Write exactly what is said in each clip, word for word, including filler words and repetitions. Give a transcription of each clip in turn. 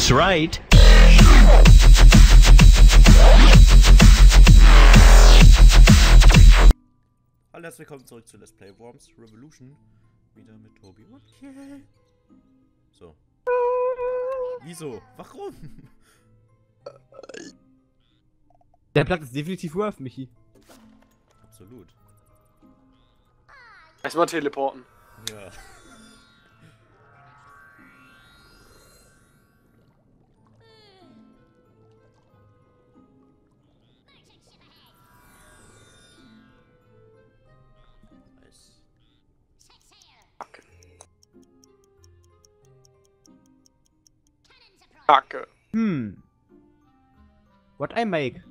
That's right. Hallo, herzlich willkommen zurück zu Let's Play Worms Revolution. Wieder mit Tobi und Kiel. So. Wieso? Warum? Der Platz ist definitiv worth, Michi. Absolut. Erstmal teleporten. Ja. Kacke. Hm. What I make?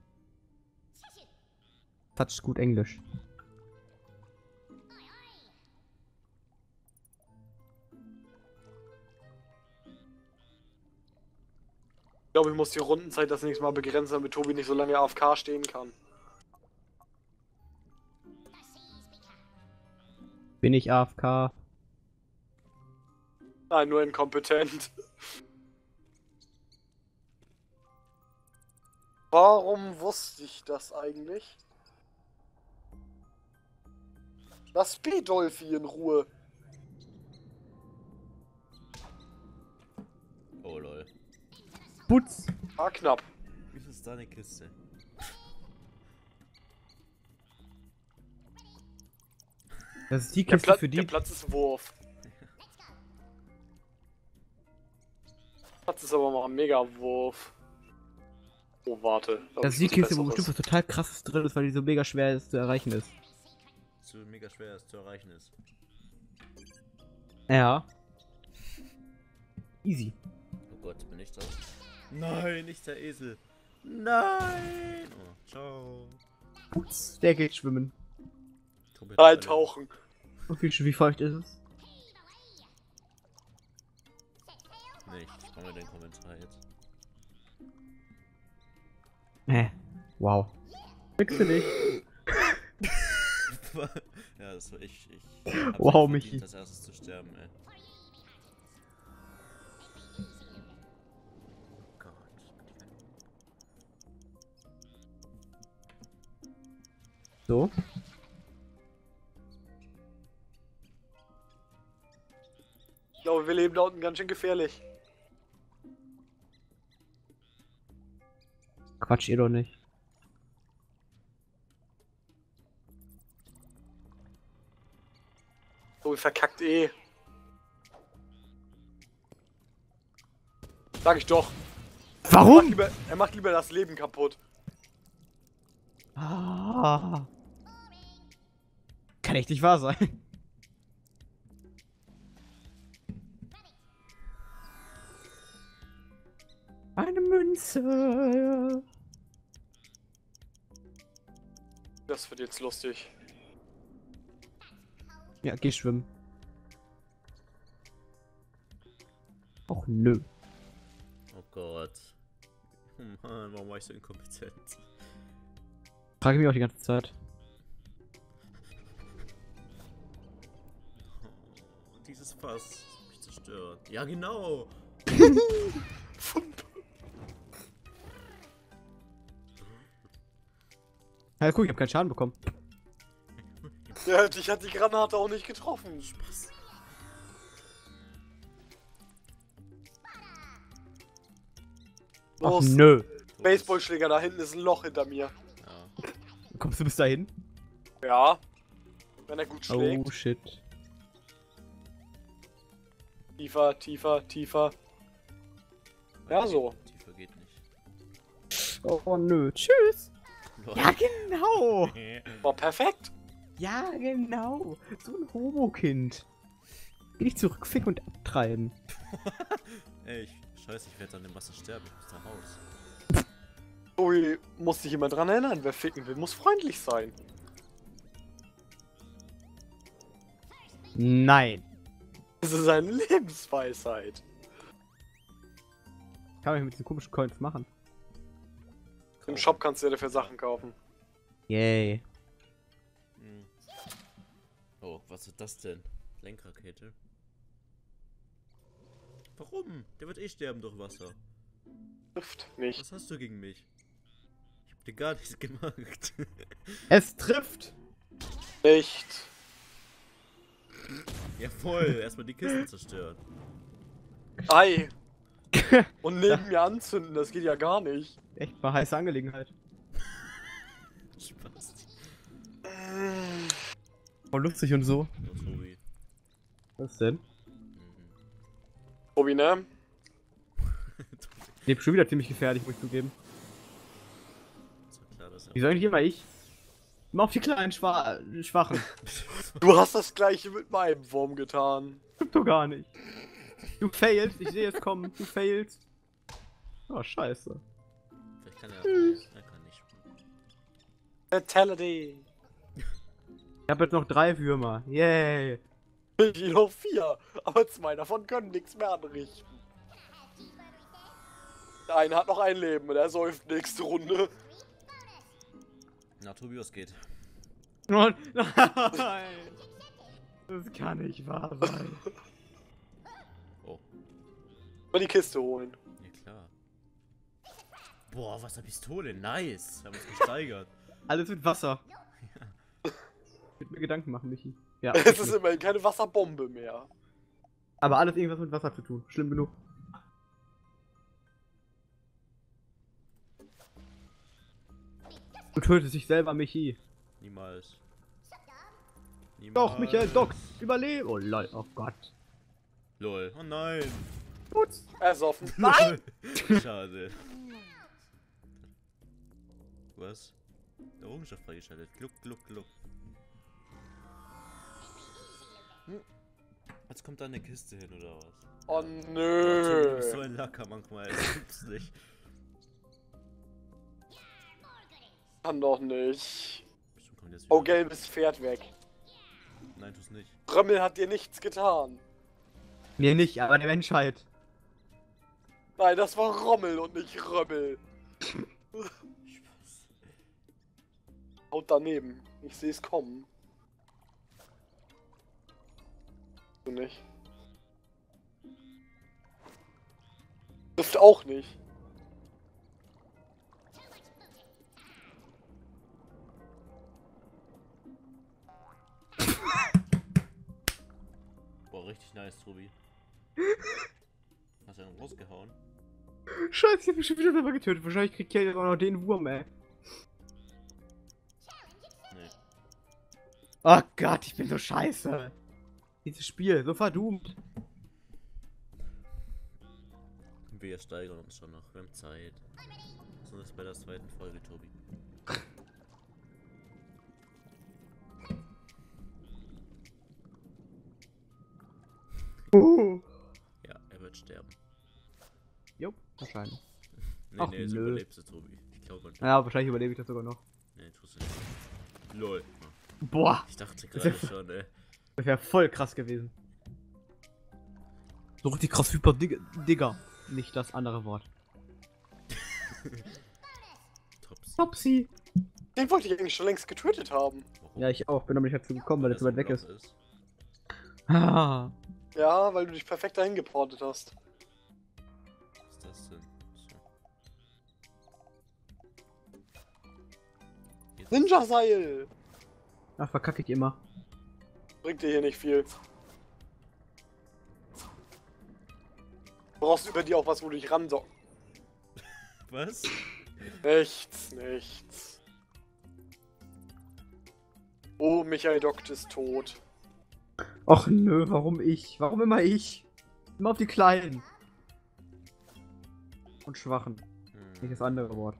Touch gut Englisch. Ich glaube, ich muss die Rundenzeit das nächste Mal begrenzen, damit Tobi nicht so lange A F K stehen kann. Bin ich A F K? Nein, nur inkompetent. Warum wusste ich das eigentlich? Lass P-Dolphy in Ruhe. Oh lol. Putz! War knapp. Wieso ist da eine Kiste? Das ist die Der, Kiste Pla für die. der Platz ist Wurf. Platz ist aber mal ein Mega-Wurf. Oh, warte. Da Das ist die Kiste, wo bestimmt was total krasses drin ist, weil die so mega schwer ist, zu erreichen ist. So mega schwer es zu erreichen ist. Ja. Easy. Oh Gott, bin ich das? Nein, nicht der Esel. Nein! Oh, ciao. Putz, der geht schwimmen. Tobi hat alle- tauchen. Und wie, wie feucht ist es? Nee, ich brauche mir den Kommentar jetzt. Hä? Wow. Kriegst du nicht. Ja, das war ich. Ich hab's Wow, nicht Michi. verdient, als erstes zu sterben, ey. Oh Gott. So. Ich glaube, wir leben da unten ganz schön gefährlich. Quatsch ihr doch nicht. So, verkackt eh. Sag ich doch. Er macht, Warum? lieber, er macht lieber das Leben kaputt. Ah. Kann echt nicht wahr sein. Eine Münze. Das wird jetzt lustig. Ja, geh schwimmen. Och nö. Oh Gott. Oh Mann, warum war ich so inkompetent? Frage mich auch die ganze Zeit. Oh, dieses Fass hat mich zerstört. Ja, genau. Ja, guck, ich hab keinen Schaden bekommen. Ja, dich hat die Granate auch nicht getroffen. Spaß. Ach Los, nö. Baseballschläger, da hinten ist ein Loch hinter mir. Ja. Kommst du bis dahin? Ja. Wenn er gut schlägt. Oh shit. Tiefer, tiefer, tiefer. Ja, so. Tiefer geht nicht. Oh nö. Tschüss. Lol. Ja, genau. War perfekt. Ja, genau. So ein Homo-Kind. Geh nicht zurück, ficken und abtreiben. Ey, ich, scheiße, ich werde dann im Wasser sterben. Ich muss nach Haus. Ui, muss sich jemand dran erinnern. Wer ficken will, muss freundlich sein. Nein. Das ist eine Lebensweisheit. Kann man mit diesen komischen Coins machen. Im Shop kannst du dir dafür Sachen kaufen. Yay. Hm. Oh, was ist das denn? Lenkrakete. Warum? Der wird eh sterben durch Wasser. Trifft nicht. Was hast du gegen mich? Ich hab dir gar nichts gemacht. Es trifft! Nicht. Ja voll, erstmal die Kisten zerstören. Ei. Und neben mir anzünden, das geht ja gar nicht. Echt mal heiße Angelegenheit. Spaß. Voll lustig und so. Oh, Tobi. Was denn? Mhm. Tobi, ne? Lebt schon wieder ziemlich gefährlich, muss ich zugeben. Ist doch klar, dass er... Wieso eigentlich immer ich? Immer auf die kleinen Schwa Schwachen. Du hast das gleiche mit meinem Wurm getan. Stimmt doch gar nicht. Du failst, ich sehe es kommen. Du failst. Oh, scheiße. Vielleicht kann er auch nicht. Er kann nicht. Fatality. Ich habe jetzt noch drei Würmer. Yay. Ich noch vier, aber zwei davon können nichts mehr anrichten. Der eine hat noch ein Leben und er säuft nächste Runde. Na, Tobi, was geht? Oh, nein. Das kann nicht wahr sein. Oh, Mal die Kiste holen. ja klar. Boah, was eine Pistole, nice. Wir haben uns gesteigert. Alles mit Wasser. Ich würde mir Gedanken machen, Michi. Ja. Es ist okay. immerhin keine Wasserbombe mehr. Aber alles irgendwas mit Wasser zu tun. Schlimm genug. Du tötest dich selber, Michi. Niemals. Niemals. Doch, Michael, Doc, überlebe. Oh lol, oh Gott. Lol, oh nein. Putz. Ersoffen. Nein! Schade. Was? Errungenschaft freigeschaltet. Gluck, gluck, gluck. Hm. Jetzt kommt da eine Kiste hin, oder was? Oh Ja, Tobi, du nö. bist so ein Lacker manchmal, das gibt's nicht. Kann doch nicht. Bestimmt kommt jetzt wieder. Oh, gelbes Pferd weg. Nein, tu's nicht. Römmel hat dir nichts getan. Mir nicht, aber der Menschheit. Nein, das war Rommel und nicht Römmel. Spaß. Haut daneben. Ich sehe es kommen. Du nicht. Trifft auch nicht. Boah, richtig nice, Tobi. Hast du einen rausgehauen? Scheiße, ich hab mich schon wieder selber getötet. Wahrscheinlich kriegt Kelly auch noch den Wurm, ey. Nee. Oh Gott, ich bin so scheiße. Dieses Spiel, so verdummt. Wir steigern uns schon noch. Wir haben Zeit. So ist bei der zweiten Folge, Tobi. Uh. Ja, er wird sterben. Jo, wahrscheinlich. Nee, Ach, nee, so nö. überlebst du, Tobi. Ich glaube nicht. Ja, wahrscheinlich überlebe ich das sogar noch. Nee, tust du nicht. Lol. Boah, Ich dachte Das gerade ist- schon, ey. das wäre voll krass gewesen. So richtig krass hyper Dig Digger. Nicht das andere Wort. Tops. Topsy. Den wollte ich eigentlich schon längst getötet haben. Warum? Ja, ich auch. Bin aber nicht dazu gekommen, weil er zu weit weg ist. ist. Ah. Ja, weil du dich perfekt dahin geportet hast. Was ist das denn? So. Jetzt- Ninja-Seil! Ach, verkacke ich immer. Bringt dir hier nicht viel. Du brauchst über dir auch was, wo du dich ransocken. Was? Nichts, nichts. Oh, Michael Dokt ist tot. Och nö, warum ich? Warum immer ich? Immer auf die Kleinen. Und Schwachen. Nicht Hm. das andere Wort.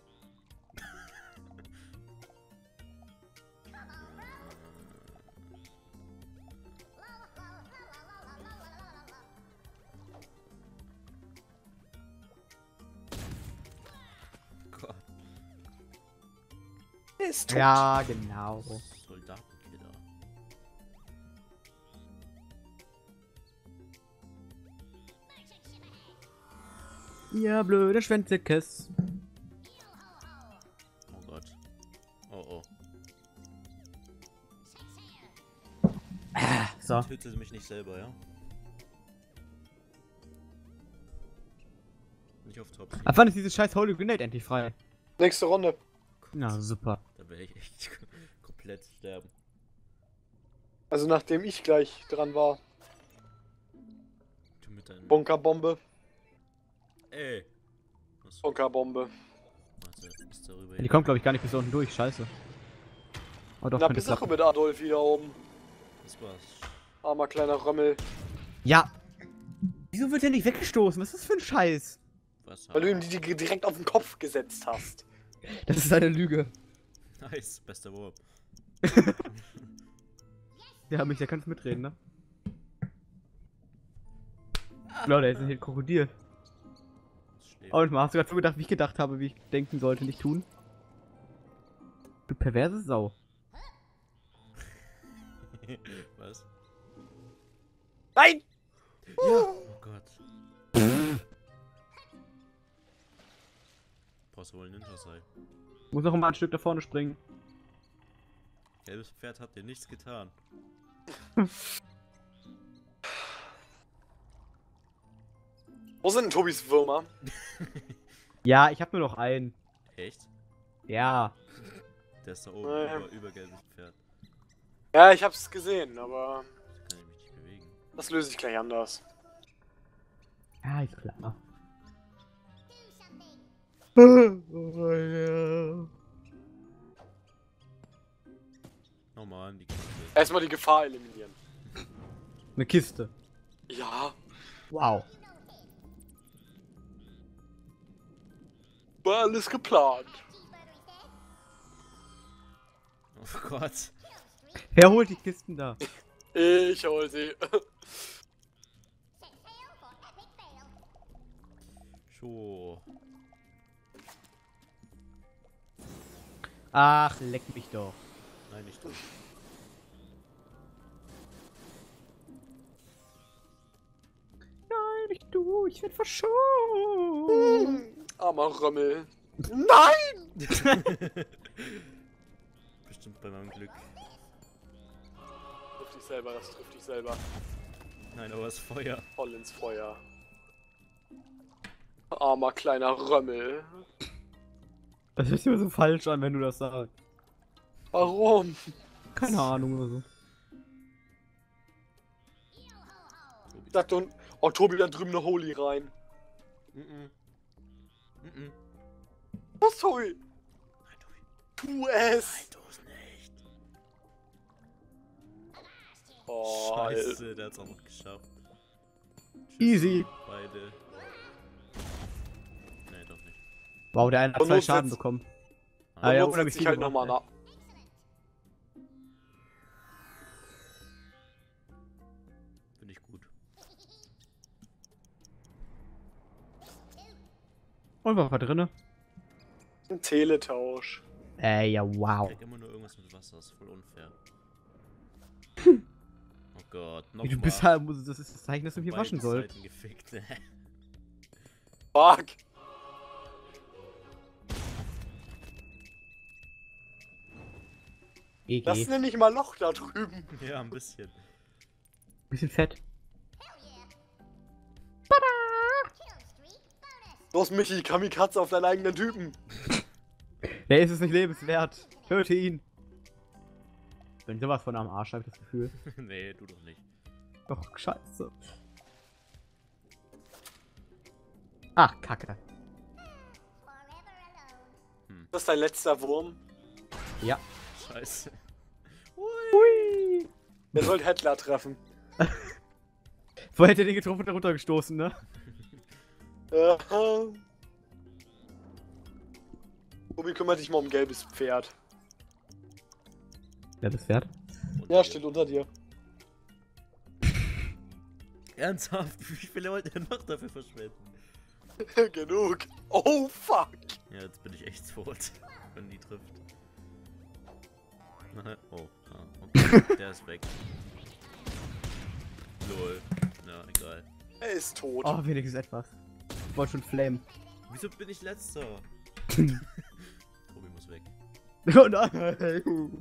Gott. Er ist tot. Ja, genau. Soldatenkiller. Ihr blöde Schwänzekes. Oh Gott. Oh oh. So. Töte mich nicht selber, ja? nicht auf Top. Ab wann ist dieses scheiß Holy Grenade endlich frei? Nächste Runde. Na, super. Da werde ich echt komplett sterben. Also nachdem ich gleich dran war. Du mit deinem... Bunkerbombe. Ey. Was? Bunkerbombe. Warte, ist darüber Die kommt, glaube ich, gar nicht bis unten durch. Scheiße. Oh, doch, Na, könnte bis klappen. mit Adolf wieder oben. Das war's. Armer kleiner Römmel. Ja. Wieso wird der nicht weggestoßen? Was ist das für ein Scheiß? Was? Weil du ihm die die direkt auf den Kopf gesetzt hast. Das ist eine Lüge. Nice, bester Wurf. Ja, mich, der kannst mitreden, ne? Genau, der ist ein Krokodil. Schläft. Und mal, hast du gerade so gedacht, wie ich gedacht habe, wie ich denken sollte, nicht tun? Du perverse Sau. Was? Nein! Ja. Oh Gott. Brauchst du wohl ein Ninja-Seil. Muss noch mal ein Stück da vorne springen. Gelbes Pferd hat dir nichts getan. Wo sind denn Tobis Würmer? Ja, ich habe nur noch einen. Echt? Ja. Der ist da oben, Nein. über, über gelbes Pferd. Ja, ich hab's gesehen, aber Kann ich mich nicht bewegen. das löse ich gleich anders. Ja, ist klar. Nochmal an die Kiste. Erstmal die Gefahr eliminieren. Eine Kiste. Ja, Wow. war alles geplant. Oh Gott. Wer holt die Kisten da? Ich hol sie. So. Ach, leck mich doch. Nein, nicht du. Nein, nicht du, ich werd verschont. Armer Römmel. Nein! Bestimmt bei meinem Glück. Triff dich selber, das trifft dich selber. Nein, aber es ist Feuer. Voll ins Feuer. Armer kleiner Römmel. Das hört sich immer so falsch an, wenn du das sagst. Warum? Keine Ahnung oder so. Sagt du, oh Tobi, da drüben eine Holy rein. Mhm. Mhm. Was, Tobi? Nein, Tobi. Tu es! Nein, tu es nicht. Oh, Scheiße, der hat's auch noch geschafft. Tschüss, Easy. beide. Nee, doch nicht. Wow, der eine hat Und zwei nun Schaden setzt- bekommen. Ah, Ah ja, Dann oder setz ich halt gemacht, nochmal ey. nach. Finde ich gut. Und was war drinne? Ein Teletausch. Ey, ja, Ich wow. krieg immer nur irgendwas mit Wasser, ist voll unfair. Oh Gott, noch Du mal bist halt, das ist das Zeichen, dass du von hier waschen beiden sollst. Seiten gefickt. Fuck! Das G G. nenne ich mal Loch da drüben. Ja, ein bisschen. Bisschen fett. Los, Michi, Kamikaze auf deinen eigenen Typen. Der ist es nicht lebenswert. Töte ihn. Ich bin sowas von am Arsch, hab ich das Gefühl. Nee, du doch nicht. Doch, scheiße. Ach, Kacke. Das ist dein letzter Wurm. Ja. Scheiße. Hui. Der soll Hettler treffen. Wo hätte er den getroffen und darunter gestoßen, ne? Aha. Tobi, kümmert dich mal um gelbes Pferd. Ja, das Pferd. Und Ja, hier. steht unter dir. Ernsthaft? Wie viele wollt ihr noch dafür verschwenden? Genug. Oh, fuck. Ja, jetzt bin ich echt tot, wenn die trifft. Nein, oh, ah, okay, der ist weg. Lol. Ja, egal. Er ist tot. Oh, wenigstens etwas. Ich wollte schon flamen. Wieso bin ich letzter? Tobi muss weg. Oh nein.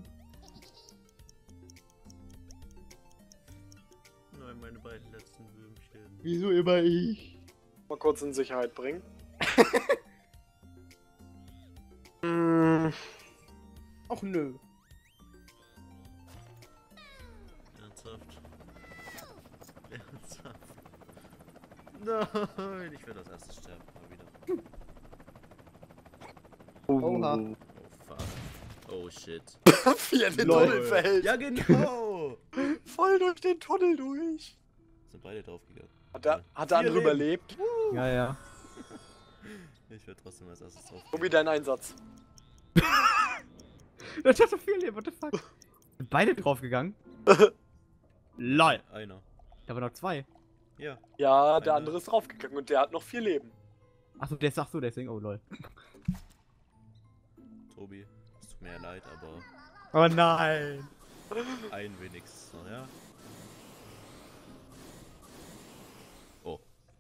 Nein, meine beiden letzten Würmchen. Wieso immer ich? Mal kurz in Sicherheit bringen. Mm, Ach nö. Ernsthaft. Ernsthaft. Nein, ich werde als erstes sterben. Mal wieder. Oha. Oh fuck. Oh shit. Wie er den Lol. Tunnel verhält. Ja genau! Voll durch den Tunnel durch. Sind beide draufgegangen. Hat der, hat der Vier andere Leben. überlebt? Ja, ja. Ich werde trotzdem als erstes drauf. Tobi, dein Einsatz. Das hat so viel Leben, what the fuck? Sind beide draufgegangen? Lol. Einer. Da waren noch zwei. Ja. Ja, der Einer. andere ist draufgegangen und der hat noch vier Leben. Achso, der sagt so, deswegen, oh lol. Tobi, es tut mir ja leid, aber Oh nein. ein wenigstens noch, ja? Oh.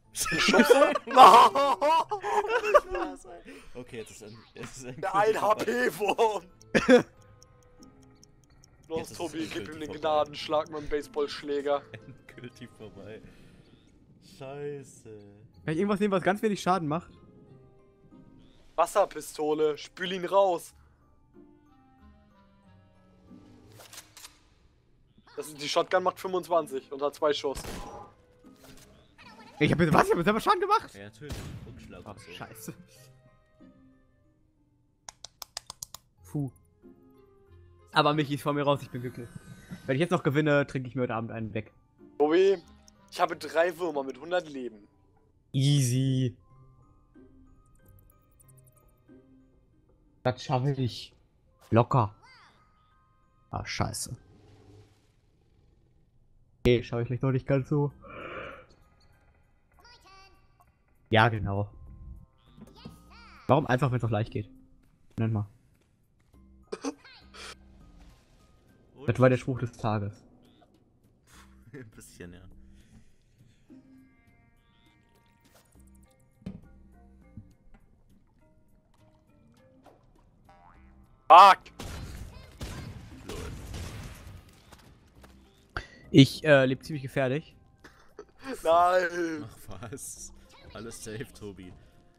Okay, jetzt ist ein, jetzt ist ein Der ein H P-Wurm. Los, Jetzt ist es Tobi, gib endgültig ihm den vorbei. Gnadenschlag mit dem Baseballschläger. endgültig vorbei. Scheiße. Kann ich irgendwas nehmen, was ganz wenig Schaden macht? Wasserpistole, spül ihn raus. Das ist, die Shotgun macht fünfundzwanzig und hat zwei Schuss. Ich hab jetzt was? Ich hab jetzt selber Schaden gemacht? Ja, natürlich. Rückschlag Ach, und so. scheiße. Puh. Aber Michi ist vor mir raus, ich bin glücklich. Wenn ich jetzt noch gewinne, trinke ich mir heute Abend einen weg. Tobi, ich habe drei Würmer mit hundert Leben. Easy. Das schaffe ich. Locker. Ah, scheiße. Okay, schaffe ich vielleicht noch nicht ganz so. Ja, genau. Warum einfach, wenn es noch leicht geht? Nenn mal. Und? Das war der Spruch des Tages. Ein bisschen, ja. Fuck! Lol. Ich äh, lebe ziemlich gefährlich. Nein! Ach was. Alles safe, Tobi.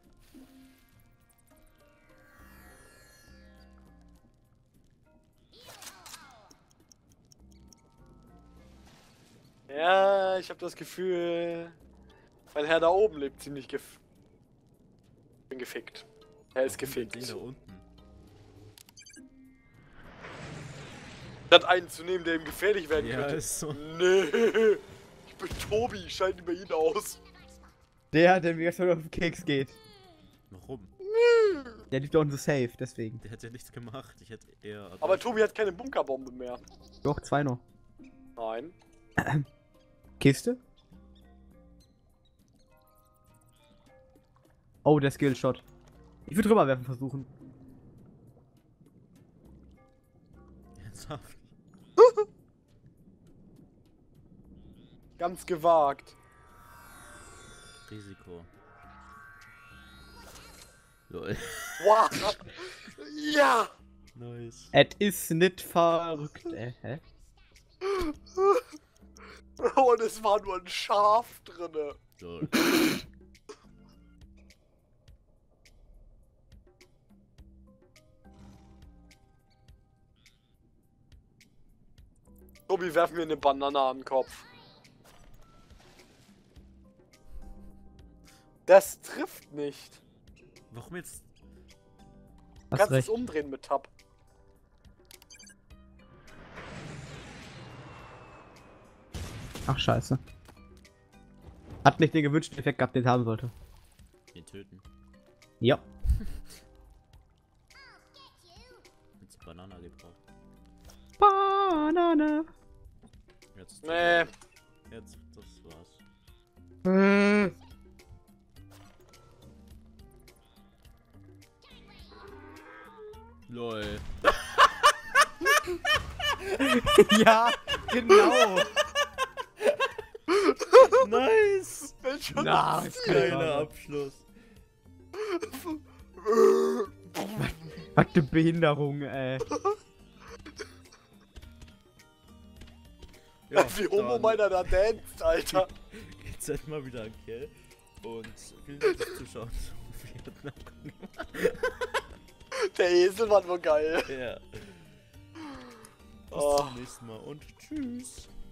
Ja, ich habe das Gefühl, mein Herr da oben lebt ziemlich gef... bin gefickt. Er ist Den gefickt. da unten. Statt einen zu nehmen, der ihm gefährlich werden Ja, könnte. ist so. Nee, ich bin Tobi, schalt über ihn aus. Der, der mir gestern auf den Keks geht. Warum? Der liegt doch so safe, deswegen. Der hat ja nichts gemacht. Ich hätte eher. Aber Tobi hat keine Bunkerbombe mehr. Doch, zwei noch. Nein. Kiste? Oh, der Skillshot. Ich würde drüber werfen versuchen. Ernsthaft. Ganz gewagt. Risiko. Lol. Wow. Ja. Nice. Et ist nicht verrückt, äh, hä? Und es war nur ein Schaf drinne. Lol. Tobi, werf mir eine Banane an den Kopf. Das trifft nicht. Warum jetzt? Du Hast kannst recht. es umdrehen mit Tab. Ach, scheiße. Hat nicht den gewünschten Effekt gehabt, den es haben sollte. Den töten. Ja. Jetzt Banana gebraucht. Banane. Jetzt. Nee. Jetzt, das war's. Äh. Lol. Ja, genau. Nice! Welcher Na, Ziel? ist keine Geiler Ahnung. Abschluss. Was eine Behinderung, ey. Ja, Wie Homo dann meiner da danst, Alter. Jetzt halt mal wieder ein Kill. Und vielen Dank fürs Zuschauen. Der Esel war nur geil. Ja. Bis Oh. zum nächsten Mal und tschüss.